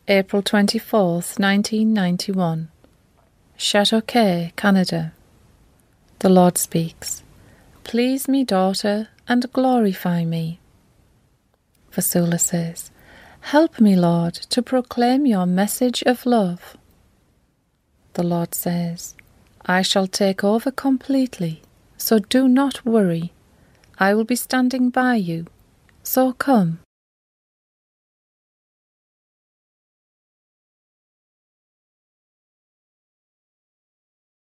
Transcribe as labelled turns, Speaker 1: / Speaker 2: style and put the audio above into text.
Speaker 1: April 24th, 1991. Chateauquay, Canada. The Lord speaks. Please me, daughter, and glorify me. Vassula says, help me, Lord, to proclaim your message of love. The Lord says, I shall take over completely, so do not worry. I will be standing by you, so come.